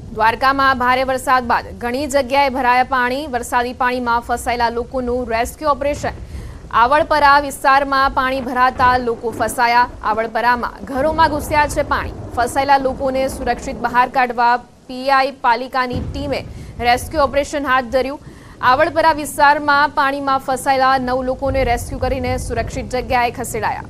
દ્વારકામાં ભારે વરસાદ બાદ ઘણી જગ્યાએ ભરાયા પાણી। વરસાદી પાણીમાં ફસાયેલા લોકોનું રેસ્ક્યુ ઓપરેશન। આવળપરા વિસ્તારમાં પાણી ભરાતા લોકો ફસાયા। આવળપરામાં ઘરોમાં ઘૂસ્યા છે પાણી। ફસાયેલા લોકોને સુરક્ષિત બહાર કાઢવા પીઆઈ પાલિકાની ટીમે રેસ્ક્યુ ઓપરેશન હાથ ધર્યું। આવળપરા વિસ્તારમાં પાણીમાં ફસાયેલા 9 લોકોને રેસ્ક્યુ કરીને સુરક્ષિત જગ્યાએ ખસેડાયા।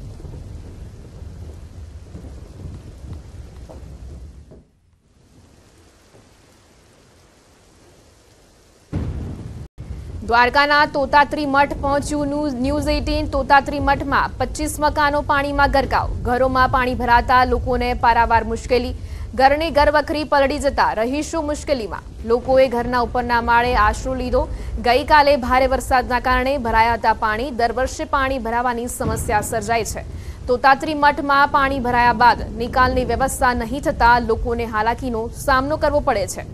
દ્વારકાના તોતાત્રી મઠ પહોંચ્યું ન્યૂઝ 18। તોતાત્રી મઠમાં 25 મકાનો પાણીમાં ગરકાવ। ઘરોમાં પાણી ભરાતા લોકોને પારાવાર મુશ્કેલી। ઘરની ઘરવખરી પલળી જતા રહીશો મુશ્કેલીમાં। લોકોએ ઘરના ઉપરના માળે આશરો લીધો। ગઈકાલે ભારે વરસાદના કારણે ભરાયા હતા પાણી। દર વર્ષે પાણી ભરાવાની સમસ્યા સર્જાય છે। તોતાત્રી મઠમાં પાણી ભરાયા બાદ નિકાલની વ્યવસ્થા નહીં થતા લોકોને હાલાકીનો સામનો કરવો પડે છે।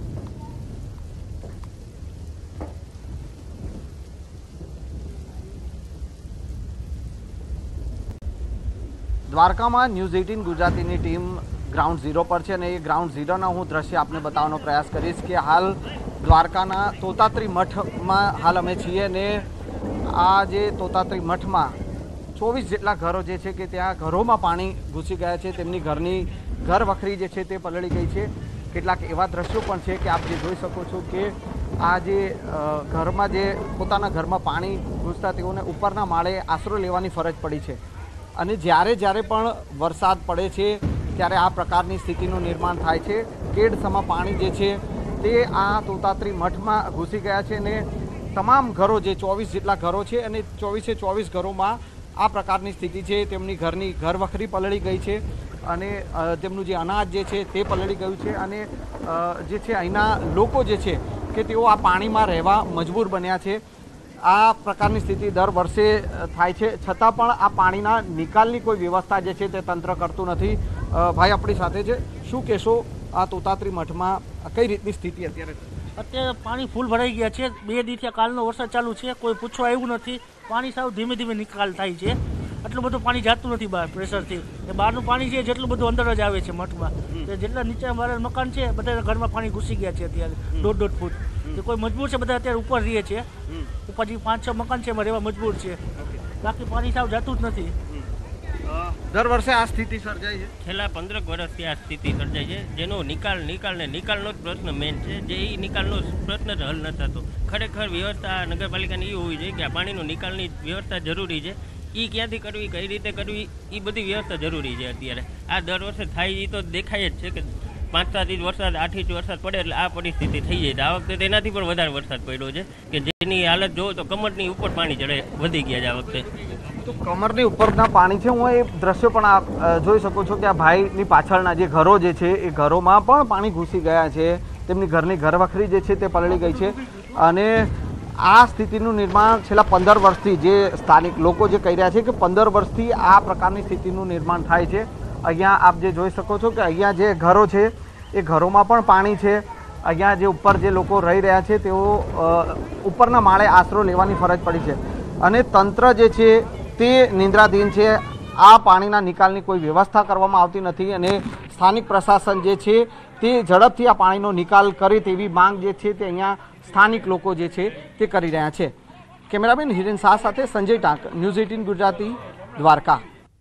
દ્વારકામાં ન્યૂઝ 18 ગુજરાતીની ટીમ ગ્રાઉન્ડ ઝીરો પર છે અને એ ગ્રાઉન્ડ ઝીરોના હું દ્રશ્ય આપને બતાવવાનો પ્રયાસ કરીશ કે હાલ દ્વારકાના તોતાત્રી મઠમાં હાલ અમે છીએ અને આ જે તોતાત્રી મઠમાં 24 જેટલા ઘરો જે છે કે ત્યાં ઘરોમાં પાણી ઘૂસી ગયા છે। તેમની ઘર વખરી જે છે તે પલળી ગઈ છે। કેટલાક એવા દ્રશ્યો પણ છે કે આપ જે જોઈ શકો છો કે આ જે ઘરમાં જે પોતાના ઘરમાં પાણી ઘૂસતા તેઓને ઉપરના માળે આશરો લેવાની ફરજ પડી છે અને જ્યારે પણ વરસાદ પડે છે ત્યારે આ પ્રકારની સ્થિતિનું નિર્માણ થાય છે। કેડસમાં પાણી જે છે તે આ તોતાત્રી મઠમાં ઘૂસી ગયા છે અને તમામ ઘરો જે 24 જેટલા ઘરો છે અને 24 ઘરોમાં આ પ્રકારની સ્થિતિ છે। તેમની ઘર વખરી પલળી ગઈ છે અને તેમનું જે અનાજ જે છે તે પલળી ગયું છે અને જે છે અહીંના લોકો જે છે કે તેઓ આ પાણીમાં રહેવા મજબૂર બન્યા છે। આ પ્રકારની સ્થિતિ દર વર્ષે થાય છે છતાં પણ આ પાણીના નિકાલની કોઈ વ્યવસ્થા જે છે તે તંત્ર કરતું નથી। ભાઈ આપણી સાથે છે, શું કહેશો આ તોતાત્રી મઠમાં કઈ રીતની સ્થિતિ અત્યારે? અત્યારે પાણી ફૂલ ભરાઈ ગયા છે। 2 દિવસથી કાલનો વરસાદ ચાલુ છે, કોઈ પૂછવા આવ્યું નથી। પાણી સાવ ધીમે ધીમે નિકાલ થાય છે। આટલું બધું પાણી જાતું નથી બહાર પ્રેશરથી। એ બહારનું પાણી છે જેટલું બધું અંદર જ આવે છે મઠમાં। જેટલા નીચે વાળા મકાન છે બધા ઘરમાં પાણી ઘૂસી ગયા છે અત્યારે 1.5 ફૂટ। કોઈ મજબૂર છે બધા અત્યારે ઉપર રહીએ છે। ઉપર જે 5-6 મકાન છે એમાં રહેવા મજબૂર છે, બાકી પાણી સાવ જાતું જ નથી। દર વર્ષે આ સ્થિતિ સર્જાય છે। છેલ્લા 15 વર્ષથી આ સ્થિતિ સર્જાય છે, જેનો નિકાલનો જ પ્રશ્ન મેન છે। જે એ નિકાલનો પ્રશ્ન જ હલ ન થતો। ખરેખર વ્યવસ્થા નગરપાલિકાની એ હોવી જોઈએ કે આ પાણીનો નિકાલની વ્યવસ્થા જરૂરી છે। એ ક્યાંથી કરવી, કઈ રીતે કરવી, એ બધી વ્યવસ્થા જરૂરી છે। અત્યારે આ દર વર્ષે થાય એ તો દેખાય જ છે કે 5-7 ઇંચ વરસાદ 8 ઇંચ વરસાદ પડે એટલે આ પરિસ્થિતિ થઈ જાય। આ વખતે તેનાથી પણ વધારે વરસાદ પડ્યો છે કે જેની હાલત જોવો તો કમરની ઉપર પાણી ચડે વધી ગયા છે આ વખતે। તો કમરની ઉપરના પાણી છે, હું એ દ્રશ્યો પણ આપ જોઈ શકો છો કે આ ભાઈની પાછળના જે ઘરો જે છે એ ઘરોમાં પણ પાણી ઘૂસી ગયા છે। તેમની ઘરની ઘરવખરી જે છે તે પલળી ગઈ છે અને આ સ્થિતિનું નિર્માણ છેલ્લા 15 વર્ષથી જે સ્થાનિક લોકો જે કહી રહ્યા છે કે 15 વર્ષથી આ પ્રકારની સ્થિતિનું નિર્માણ થાય છે। અહીંયા આપ જે જોઈ શકો છો કે અહીંયા જે ઘરો છે એ ઘરોમાં પણ પાણી છે। અહીંયા જે ઉપર જે લોકો રહી રહ્યા છે તેઓ ઉપરના માળે આશરો લેવાની ફરજ પડી છે અને તંત્ર જે છે તે નિંદ્રાધીન છે। આ પાણીના નિકાલની કોઈ વ્યવસ્થા કરવામાં આવતી નથી અને સ્થાનિક પ્રશાસન જે છે તે ઝડપથી આ પાણીનો નિકાલ કરે તેવી માંગ જે છે તે અહીંયા સ્થાનિક લોકો જે છે તે કરી રહ્યા છે। કેમેરામેન હિરેન શાહ સાથે સંજય ટાંક, ન્યૂઝ 18 ગુજરાતી, દ્વારકા।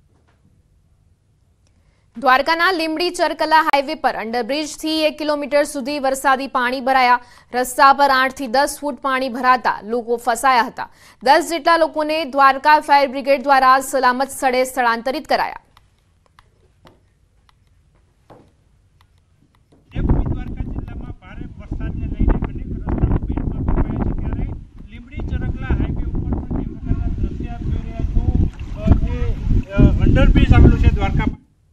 દ્વારકાના લીંબડી ચરકલા હાઈવે પર અંડરબ્રિજથી 1 કિલોમીટર સુધી વરસાદી પાણી ભરાયા। રસ્તા પર 8 થી 10 ફૂટ પાણી ભરાતા લોકો ફસાયા હતા। 10 જેટલા લોકોને દ્વારકા ફાયર બ્રિગેડ દ્વારા સલામત સ્થળે સ્થળાંતરિત કરાયા। અંડરબ્રિજ આવેલું છે દ્વારકા।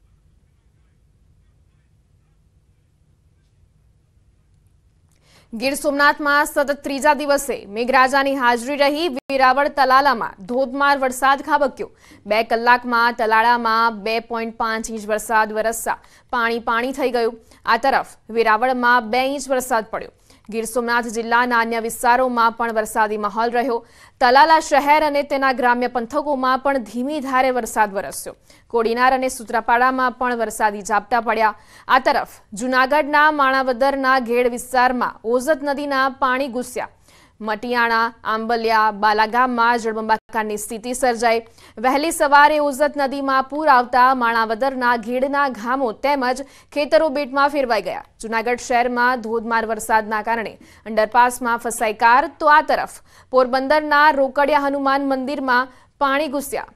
ગીર સોમનાથમાં સતત ત્રીજા દિવસે મેઘરાજાની હાજરી રહી। વેરાવળ તલાલામાં ધોધમાર વરસાદ ખાબક્યો। 2 કલાકમાં તલાળામાં 2.5 ઇંચ વરસાદ વરસતા પાણી થઈ ગયું। આ તરફ વેરાવળમાં 2 ઇંચ વરસાદ પડ્યો। ગીર સોમનાથ જિલ્લાના અન્ય વિસ્તારોમાં પણ વરસાદી માહોલ રહ્યો. તલાલા શહેર અને તેના ગ્રામ્ય પંથકોમાં પણ ધીમી ધારે વરસાદ વરસ્યો. કોડીનાર અને સૂત્રાપાડામાં પણ વરસાદી ઝાપટા પડ્યા. આ તરફ જૂનાગઢના માણાવદરના ઘેડ વિસ્તારમાં ઓઝત નદીના પાણી ઘૂસ્યા. મટિયાણા, આંબલિયા, બાલાગામમાં જળબંબાકારની સ્થિતિ સર્જાઈ. વહેલી સવારે ઓઝત નદીમાં પૂર આવતા માણાવદરના ઘેડના ગામો તેમજ ખેતરો બેટમાં ફેરવાઈ ગયા. જૂનાગઢ શહેરમાં ધોધમાર વરસાદના કારણે અંડરપાસમાં ફસાઈ કાર, તો આ તરફ પોરબંદરના રોકડિયા હનુમાન મંદિરમાં પાણી ઘૂસ્યા.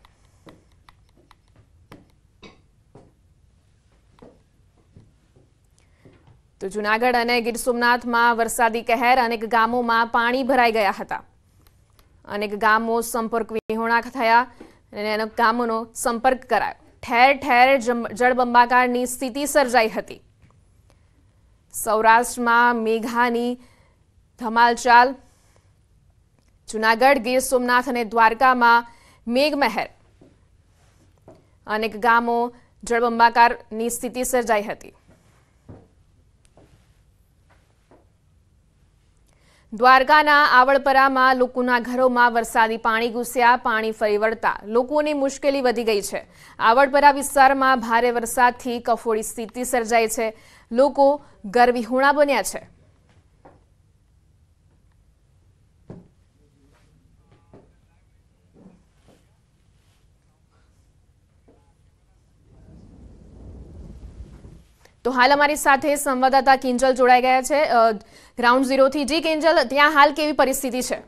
તો જૂનાગઢ અને ગીર સોમનાથમાં વરસાદી કહેર, અનેક ગામોમાં પાણી ભરાઈ ગયા હતા. અનેક ગામો સંપર્ક વિહોણા થયા અને અનેક ગામોનો સંપર્ક કરાયો. ઠેર ઠેર જળબંબાકારની સ્થિતિ સર્જાઈ હતી. સૌરાષ્ટ્રમાં મેઘાની ધમાલચાલ. જૂનાગઢ, ગીર સોમનાથ અને દ્વારકામાં મેઘમહેર. અનેક ગામો જળબંબાકારની સ્થિતિ સર્જાઈ હતી. દ્વારકાના આવળપરામાં લોકોના ઘરોમાં વરસાદી પાણી ઘૂસ્યા. પાણી ફરી વળતા લોકોની મુશ્કેલી વધી ગઈ છે. આવળપરા વિસ્તારમાં ભારે વરસાદથી કફોડી સ્થિતિ સર્જાઈ છે. લોકો ઘરવિહોણા બન્યા છે. તો હાલ અમારી સાથે સંવાદદાતા કિંજલ જોડાઈ ગયા છે ગ્રાઉન્ડ ઝીરોથી. જી કિંજલ, ત્યાં હાલ કેવી પરિસ્થિતિ છે?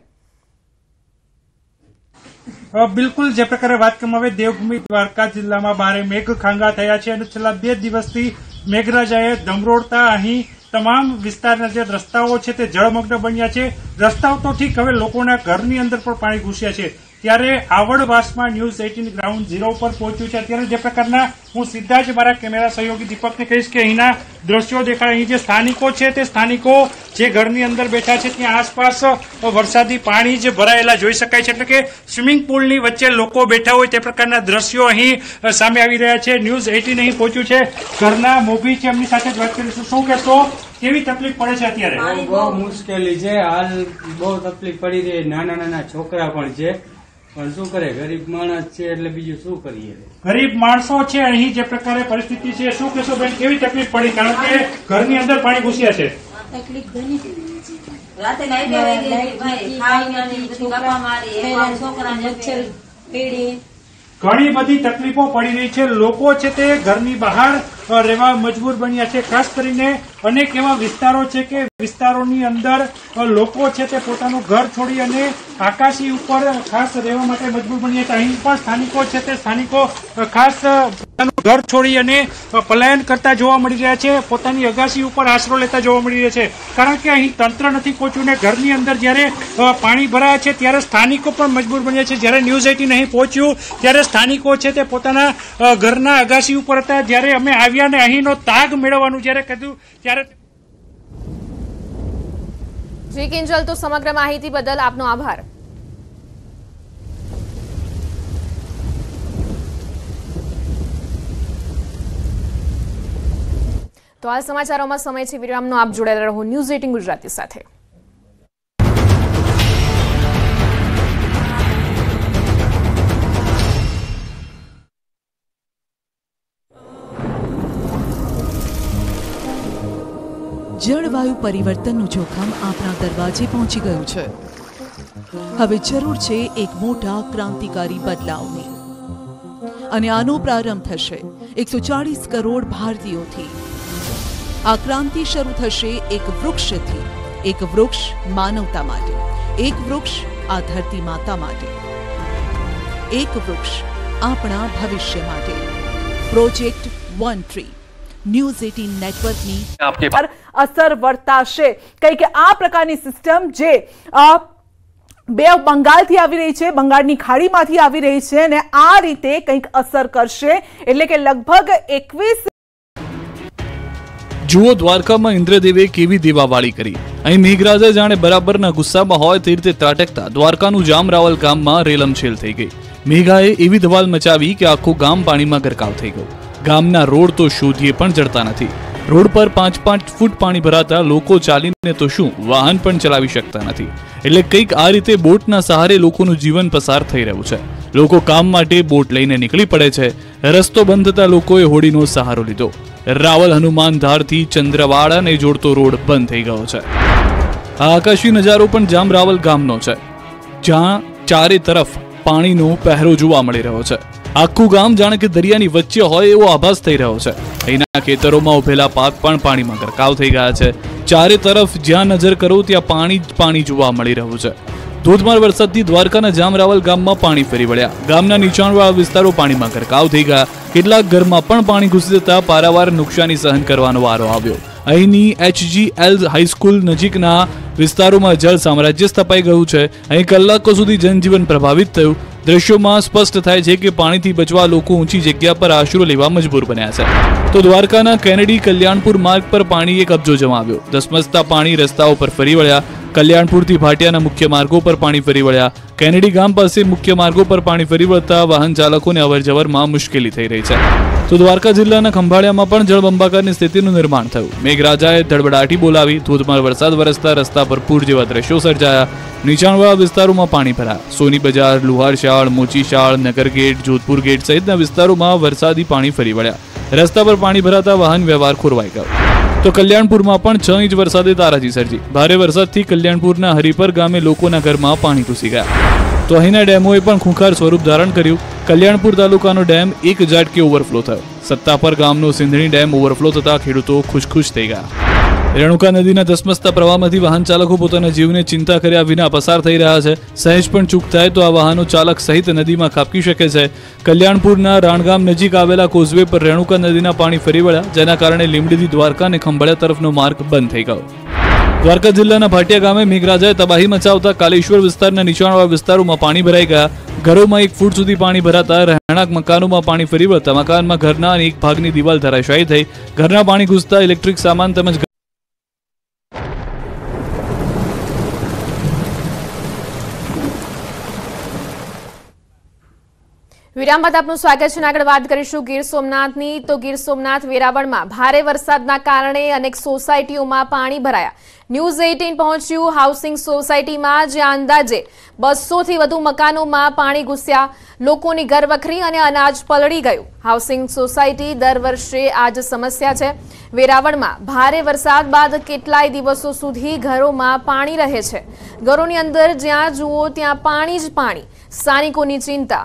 બિલકુલ, જે પ્રકારે વાત કરવામાં આવે, દેવભૂમિ દ્વારકા જિલ્લામાં ભારે મેઘ ખાંગા થયા છે અને છેલ્લા 2 દિવસથી મેઘરાજાએ ધમરોડતા અહીં તમામ વિસ્તારના જે રસ્તાઓ છે તે જળમગ્ન બન્યા છે. રસ્તાઓ તો ઠીક, હવે લોકોના ઘરની અંદર પણ પાણી ઘૂસ્યા છે. ત્યારે આવડવાસમાં ન્યૂઝ 18 ગ્રાઉન્ડ ઝીરો પર પહોંચ્યું છે. અત્યારે જે પ્રકારના હું સીધા જ મારા કેમેરા સહયોગી દીપકને કહીશ કે અહીંના દ્રશ્યો દેખાય. અહીં જે સ્થાનિકો છે તે સ્થાનિકો જે ઘરની અંદર બેઠા છે ત્યાં આસપાસ વરસાદી પાણી જ ભરાયેલા જોઈ શકાય છે. એટલે કે સ્વિમિંગ પુલની વચ્ચે લોકો બેઠા હોય તે પ્રકારના દ્રશ્યો અહીં સામે આવી રહ્યા છે. ન્યૂઝ 18 અહીં પહોંચ્યું છે. ઘરના મોભી છે, એમની સાથે જ વાત કરીશું. શું કહેશો, કેવી તકલીફ પડે છે અત્યારે? બહુ મુશ્કેલી છે હાલ, બહુ તકલીફ પડી રહી. નાના નાના છોકરા પણ છે, પણ શું કરે, ગરીબ માણસ છે એટલે બીજું શું કરીએ. ગરીબ માણસો છે. અહીં જે પ્રકારે પરિસ્થિતિ છે, શું કહેશો બેન, કેવી તકલીફ પડી? કારણ કે ઘરની અંદર પાણી ઘૂસ્યા છે. તકલીફ ઘણી રાતે લાઈટ આવી ગઈ ભાઈ, ખાવાની બધી બાપા મારી છોકરા મચ્છર પેડી, ઘણી બધી તકલીફો પડી રહી છે. લોકો છે તે ઘરની બહાર રહેવા મજબૂર બન્યા છે. ખાસ કરીને અનેક એવા વિસ્તારો છે કે વિસ્તારોની અંદર લોકો છે તે પોતાનું ઘર છોડી અને આકાશી ઉપર ખાસ રહેવા માટે મજબૂર બન્યા છે. અહીં પણ સ્થાનિકો છે તે સ્થાનિકો ખાસ પોતાનું ઘર છોડી અને પલાયન કરતા જોવા મળી રહ્યા છે. પોતાની અગાશી ઉપર આશરો લેતા જોવા મળી રહ્યા છે. કારણ કે અહીં તંત્ર નથી પહોંચ્યું ને ઘરની અંદર જ્યારે પાણી ભરાયા છે ત્યારે સ્થાનિકો પણ મજબૂર બન્યા છે. જ્યારે ન્યૂઝ 18 અહીં પહોંચ્યું ત્યારે સ્થાનિકો છે તે પોતાના ઘરના અગાશી ઉપર હતા. જ્યારે અમે આવ્યા ને અહીંનો તાગ મેળવવાનું જ્યારે કીધું ત્યારે. જી કિંજલ, તો સમગ્ર માહિતી બદલ આપનો આભાર. તો આ સમાચારોમાં સમય છે વિરામનો. આપ જોડાયેલા રહો ન્યૂઝ 18 ગુજરાતી સાથે. જળવાયુ પરિવર્તનનું જોખમ આપણા દરવાજે પહોંચી ગયું છે. હવે જરૂર છે એક મોટા ક્રાંતિકારી બદલાવની, અને આનો પ્રારંભ થશે 140 કરોડ ભારતીયોથી. આ ક્રાંતિ શરૂ થશે એક વૃક્ષથી. એક વૃક્ષ માનવતા માટે, એક વૃક્ષ આ ધરતી માતા માટે, એક વૃક્ષ આપણા ભવિષ્ય માટે. પ્રોજેક્ટ વન ટ્રી ન્યૂઝ 18 નેટવર્કની પર અસર વર્તાશે. કંઈક આ પ્રકારની સિસ્ટમ જે બે બંગાળથી આવી રહી છે, બંગાળની ખાડીમાંથી આવી રહી છે અને આ રીતે કંઈક અસર કરશે. એટલે કે લગભગ 21. જુઓ દ્વારકામાં ઇન્દ્રદેવે કેવી દેવાવાળી કરી. અહીં મેઘરાજા જાણે બરાબરના ગુસ્સામાં હોય તે રીતે ત્રાટકતા દ્વારકાનું જામરાવલ ગામમાં રેલમછેલ થઈ ગઈ. મેઘાએ એવી ધમાલ મચાવી કે આખું ગામ પાણીમાં ગરકાવ થઈ ગયું. ગામના રોડ તો શોધીએ પણ જડતા નથી. રોડ પર 5-5 ફૂટ પાણી ભરાતા લોકો ચાલીને તો શું વાહન પણ ચલાવી શકતા નથી। એટલે કંઈક આ રીતે બોટના સહારે લોકોનું જીવન પસાર થઈ રહ્યું છે। લોકો કામ માટે બોટ લઈને નીકળી પડે છે। રસ્તો બંધ થતા લોકોએ હોડીનો સહારો લીધો। રાવલ હનુમાન ધારથી ચંદ્રવાડાને જોડતો રોડ બંધ થઈ ગયો છે। આ આકાશી નજારો પણ જામ રાવલ ગામનો છે, જ્યાં ચારે તરફ પાણીનો પહેરો જોવા મળી રહ્યો છે। આખું ગામ જાણે કે દરિયાની વચ્ચે હોય એવો આભાસ થઈ રહ્યો છે। અહીંના ખેતરોમાં ઉભેલા પાક પણ પાણીમાં ગરકાવ થઈ ગયા છે। ચારે તરફ જ્યાં નજર કરો ત્યાં પાણી જ પાણી જોવા મળી રહ્યું છે। ધોધમાર વરસાદથી દ્વારકાના જામરાવલ ગામમાં પાણી ફરી વળ્યા। ગામના નીચાણવાળા વિસ્તારો પાણીમાં ગરકાવ થઈ ગયા। કેટલાક ઘરમાં પણ પાણી ઘૂસી જતા પારાવાર નુકસાની સહન કરવાનો વારો આવ્યો। અહીંની HGL હાઈસ્કૂલ નજીકના વિસ્તારોમાં જળ સામ્રાજ્ય સ્થપાઈ ગયું છે। અહીં કલાકો સુધી જનજીવન પ્રભાવિત થયું। દ્રશ્યોમાં સ્પષ્ટ થાય છે કે પાણીથી બચવા લોકો ઊંચી જગ્યા પર આશરો લેવા મજબૂર બન્યા છે। તો દ્વારકાના કેનેડી કલ્યાણપુર માર્ગ પર પાણીએ કબજો જમાવ્યો। ધસમસતા પાણી રસ્તાઓ પર ફરી વળ્યા। કલ્યાણપુરથી ભાટિયાના મુખ્ય માર્ગો પર પાણી ફરી વળ્યા। કેનેડી ગામ પાસે મુખ્ય માર્ગો પર પાણી ફરી વળતા વાહન ચાલકોને અવરજવરમાં મુશ્કેલી થઈ રહી છે। તો દ્વારકા જિલ્લાના ખંભાળિયામાં પણ જળબંબાકારની સ્થિતિનું નિર્માણ થયું। મેઘરાજાએ ધડબડાટી બોલાવી। ધોધમાર વરસાદ વરસતા રસ્તા પર પૂર જેવા દ્રશ્યો સર્જાયા। નીચાણવાળા વિસ્તારોમાં પાણી ભરાયા। સોની બજાર, લુહારશાળ, મોચીશાળ, નગરગેટ, જોધપુર ગેટ સહિતના વિસ્તારોમાં વરસાદી પાણી ફરી વળ્યા। રસ્તા પર પાણી ભરાતા વાહન વ્યવહાર ખોરવાઈ ગયો। તો કલ્યાણપુરમાં પણ 6 ઇંચ વરસાદે તારાજી સર્જી। ભારે વરસાદથી કલ્યાણપુરના હરિપર ગામે લોકોના ઘરમાં પાણી ઘૂસી ગયા। તો અહીંના ડેમોએ પણ ખૂંખાર સ્વરૂપ ધારણ કર્યું। કલ્યાણપુર તાલુકાનો ડેમ 1 ઝાટકે ઓવરફ્લો થયો। સત્તાપર ગામનો સિંધણી ડેમ ઓવરફ્લો થતા ખેડૂતો ખુશ થઈ ગયા। રેણુકા નદીના ધસમસતા પ્રવાહમાંથી વાહન ચાલકો પોતાના જીવને ચિંતા કર્યા વિના પસાર થઈ રહ્યા છે। સહેજ પણ ચૂક થાય તો આ વાહનો ચાલક સહિત નદીમાં ખાબકી શકે છે। કલ્યાણપુરના રાણગામ નજીક આવેલા કોઝવે પર રેણુકા નદીના પાણી ફરી વળ્યા, જેના કારણે લીંબડીથી દ્વારકા અને ખંભાળિયા તરફનો માર્ગ બંધ થઈ ગયો। દ્વારકા જિલ્લાના ભાટિયા ગામે મેઘરાજાએ તબાહી મચાવતા કાલેશ્વર વિસ્તારના નીચાણવાળા વિસ્તારોમાં પાણી ભરાઈ ગયા। ઘરોમાં 1 ફૂટ સુધી પાણી ભરાતા રહેણાંક મકાનોમાં પાણી ફરી વળતા મકાનમાં ઘરના અને એક ભાગની દિવાલ ધરાશાયી થઈ। ઘરના પાણી ઘૂસતા ઇલેક્ટ્રિક સામાન તેમજ વિરામ બાદ આપનું સ્વાગત છે। આગળ વાત કરીશું ગીર સોમનાથની। તો ગીર સોમનાથ વેરાવળમાં ભારે વરસાદના કારણે અનેક સોસાયટીઓમાં પાણી ભરાયા। ન્યૂઝ 18 પહોંચ્યું હાઉસિંગ સોસાયટીમાં, જ્યાં અંદાજે 200થી વધુ મકાનોમાં પાણી ઘૂસ્યા। લોકોની ઘરવખરી અને અનાજ પલળી ગયું। હાઉસિંગ સોસાયટી દર વર્ષે આ જ સમસ્યા છે। વેરાવળમાં ભારે વરસાદ બાદ કેટલાય દિવસો સુધી ઘરોમાં પાણી રહે છે। ઘરોની અંદર જ્યાં જુઓ ત્યાં પાણી જ પાણી। સ્થાનિકોની ચિંતા।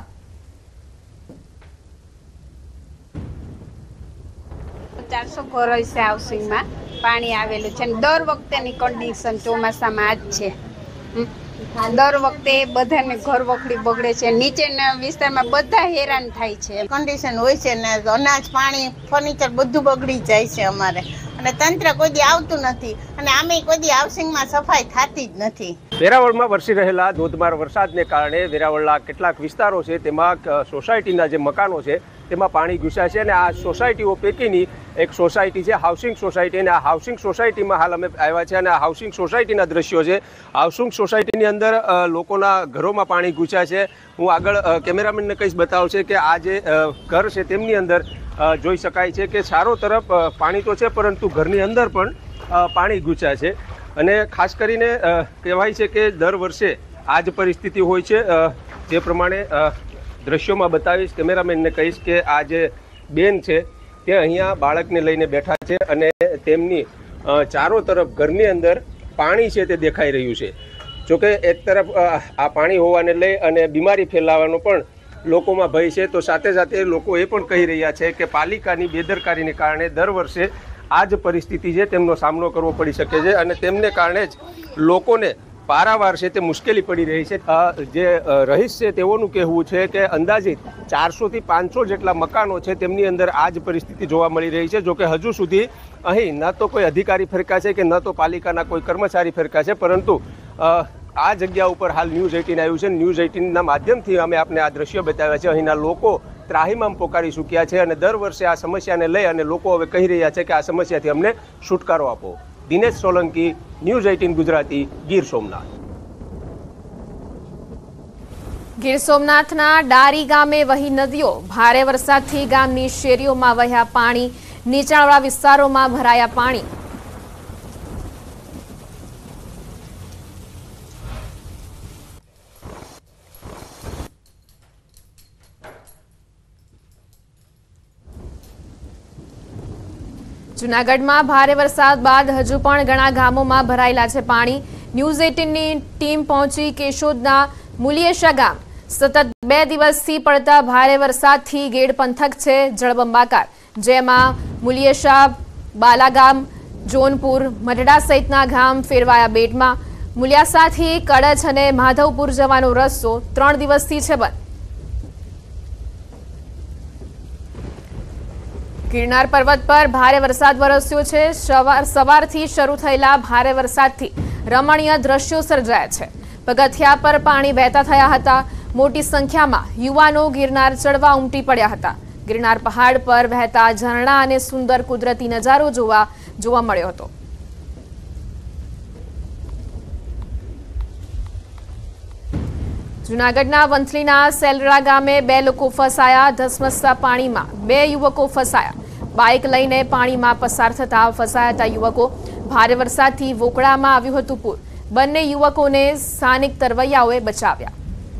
400 ઘર છે હાઉસિંગમાં પાણી આવેલું છે। દર વખતેની કન્ડિશન ચોમાસામાં આ જ છે। દર વખતે બધાને ઘર વખડી બગડે છે। નીચેના વિસ્તારમાં બધા હેરાન થાય છે। કન્ડિશન હોય છે ને અનાજ પાણી ફર્નિચર બધું બગડી જાય છે અમારે, અને તંત્ર કોઈ દી આવતું નથી, અને આમે કોઈ દી હાઉસિંગમાં સફાઈ થતી જ નથી। વેરાવળમાં વરસી રહેલા ધોધમાર વરસાદને કારણે વેરાવળના કેટલાક વિસ્તારો છે તેમાં સોસાયટીના જે મકાનો છે તેમાં પાણી ઘૂસ્યા છે। અને આ સોસાયટીઓ પૈકીની એક સોસાયટી છે હાઉસિંગ સોસાયટી। અને આ હાઉસિંગ સોસાયટીમાં હાલ અમે આવ્યા છે અને આ હાઉસિંગ સોસાયટીના દ્રશ્યો છે। હાઉસિંગ સોસાયટીની અંદર લોકોના ઘરોમાં પાણી ઘૂસ્યા છે। હું આગળ કેમેરામેનને કહીશ બતાવશે કે આ જે ઘર છે તેમની અંદર જોઈ શકાય છે કે ચારો તરફ પાણી તો છે, પરંતુ ઘરની અંદર પણ પાણી ઘૂસ્યા છે। અને ખાસ કરીને કહેવાય છે કે દર વર્ષે આ જ પરિસ્થિતિ હોય છે। જે પ્રમાણે દ્રશ્યોમાં બતાવીશ, કેમેરામેનને કહીશ કે આ જે બેન છે તે અહીંયા બાળકને લઈને બેઠા છે અને તેમની ચારો તરફ ઘરની અંદર પાણી છે તે દેખાઈ રહ્યું છે। જોકે એક તરફ આ પાણી હોવાને લઈ અને બીમારી ફેલાવાનો પણ લોકોમાં ભય છે, તો સાથે સાથે લોકો એ પણ કહી રહ્યા છે કે પાલિકાની બેદરકારીને કારણે દર વર્ષે આ જ પરિસ્થિતિ છે તેમનો સામનો કરવો પડી શકે છે અને તેમને કારણે જ લોકોને પારાવાર છે તે મુશ્કેલી પડી રહી છે। જે રહીશ છે તેઓનું કહેવું છે કે અંદાજિત 400થી 500 જેટલા મકાનો છે તેમની અંદર આ જ પરિસ્થિતિ જોવા મળી રહી છે। જોકે હજુ સુધી અહીં ન તો કોઈ અધિકારી ફરકા છે કે ન તો પાલિકાના કોઈ કર્મચારી ફરકા છે, પરંતુ આ જગ્યા ઉપર હાલ ન્યૂઝ 18 આવ્યું છે। ન્યૂઝ 18ના માધ્યમથી અમે આપને આ દ્રશ્ય બતાવ્યા છે। અહીંના લોકો ત્રાહિમામ પોકારી ચૂક્યા છે અને દર વર્ષે આ સમસ્યાને લઈ અને લોકો હવે કહી રહ્યા છે કે આ સમસ્યાથી અમને છુટકારો આપો। દિનેશ સોલંકી, ન્યૂઝ 18 ગુજરાતી, ગીર સોમનાથ। ગીર સોમનાથના ડારી ગામે વહી નદીઓ। ભારે વરસાદથી ગામની શેરીઓમાં વહ્યા પાણી। નીચાણવાળા વિસ્તારોમાં ભરાયા પાણી। જૂનાગઢમાં ભારે વરસાદ બાદ હજુ પણ ઘણા ગામોમાં ભરાયેલા છે પાણી। ન્યૂઝ 18ની ટીમ પહોંચી કેશોદના મુલિયેશા ગામ। સતત 2 દિવસથી પડતા ભારે વરસાદથી ગેડ પંથક છે જળબંબાકાર, જેમાં મુલિયેશા, બાલાગામ, જોનપુર, મઢડા સહિતના ગામ ફેરવાયા બેટમાં। મુલિયાસાથી કડછ અને માધવપુર જવાનો રસ્તો 3 દિવસથી છે બંધ। ગિરનાર પર્વત પર ભારે વરસાદ વરસ્યો છે। સવારથી શરૂ થયેલા ભારે વરસાદથી રમણીય દ્રશ્યો સર્જાયા છે। પગથિયા પર પાણી વહેતા થયા હતા। મોટી સંખ્યામાં યુવાનો ગિરનાર ચડવા ઉમટી પડ્યા હતા। ગિરનાર પહાડ પર વહેતા ઝરણા અને સુંદર કુદરતી નજારો જોવા મળ્યો હતો। જૂનાગઢના વંથલીના સેલરા ગામે 2 લોકો ફસાયા। ધસમસતા પાણીમાં 2 યુવકો ફસાયા। બાઇક લઈને પાણીમાં પસાર થતા ફસાયા યુવકો। ભારે વરસાદથી વોકળામાં આવ્યું હતું પૂર। બંને યુવકોને સ્થાનિક તરવૈયાઓએ બચાવ્યા।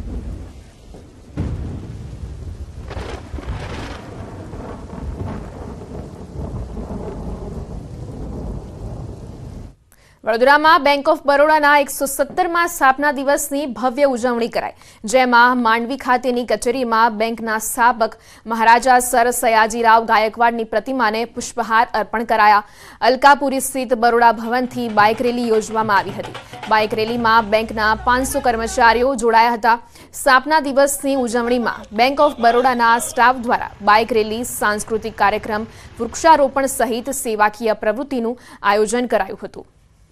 વડોદરામાં બેંક ઓફ બરોડાના 117મા સ્થાપના દિવસની ભવ્ય ઉજવણી કરાઈ, જેમાં માંડવી ખાતેની કચેરીમાં બેંકના સ્થાપક મહારાજા સર સયાજીરાવ ગાયકવાડની प्रतिमाને પુષ્પહાર અર્પણ કરાયા। અલકાપુરી સ્થિત બરોડા ભવનથી બાઇક રેલી યોજવામાં આવી હતી। બાઇક રેલીમાં બેંકના 500 કર્મચારીઓ જોડાયા હતા। સ્થાપના દિવસની ઉજવણીમાં બેંક ઓફ બરોડાના સ્ટાફ દ્વારા બાઇક રેલી, સાંસ્કૃતિક કાર્યક્રમ, વૃક્ષારોપણ સહિત સેવાકીય પ્રવૃત્તિનું આયોજન કરાયું હતું।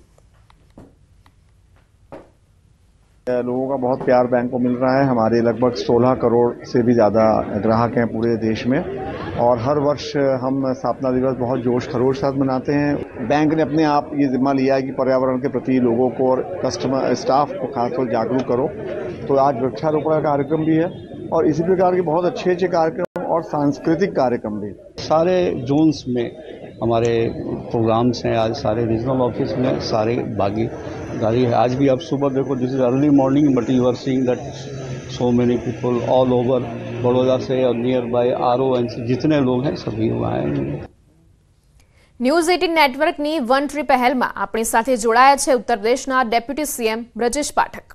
लोगों का बहुत प्यार बैंक को मिल रहा है। हमारे लगभग 16 करोड़ से भी ज़्यादा ग्राहक हैं पूरे देश में, और हर वर्ष हम स्थापना दिवस बहुत जोश खरोश साथ मनाते हैं। बैंक ने अपने आप ये जिम्मा लिया है कि पर्यावरण के प्रति लोगों को और कस्टमर स्टाफ को खासतौर जागरूक करो। तो आज वृक्षारोपण का कार्यक्रम भी है, और इसी प्रकार के बहुत अच्छे अच्छे कार्यक्रम और सांस्कृतिक कार्यक्रम भी। सारे जोन्स में हमारे प्रोग्राम्स हैं। आज सारे रीजनल ऑफिस में सारे भागीदारी है। आज भी आप सुबह देखो, this is early morning, but you are seeing that so many people all over Baroda से और नियर बाय RON से जितने लोग हैं सभी वहाँ आए। ન્યૂઝ 18 નેટવર્કની વન ટ્રી પહેલમાં આપણી સાથે જોડાયા છે ઉત્તર પ્રદેશના ડેપ્યુટી CM બ્રજેશ પાઠક।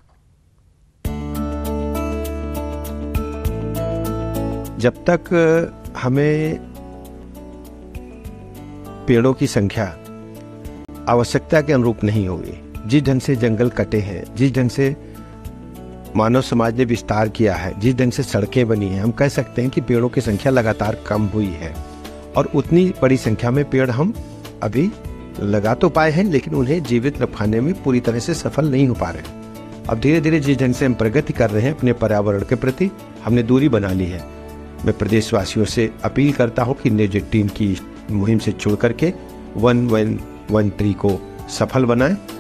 जब तक हमें पेड़ों की संख्या आवश्यकता के अनुरूप नहीं होगी, जिस ढंग से जंगल कटे हैं, जिस ढंग से मानव समाज ने विस्तार किया है, जिस ढंग से सड़कें बनी हैं, हम कह सकते हैं कि पेड़ों की संख्या लगातार कम हुई है। और उतनी बड़ी संख्या में पेड़ हम अभी लगा तो पाए हैं, लेकिन उन्हें जीवित रखने में पूरी तरह से सफल नहीं हो पा रहे। अब धीरे धीरे जिस ढंग से हम प्रगति कर रहे हैं अपने पर्यावरण के प्रति, हमने दूरी बना ली है। मैं प्रदेशवासियों से अपील करता हूँ कि न्यूज़ 18 की मुहिम से जुड़ करके 1-1-1 ट्री को सफल बनाएं।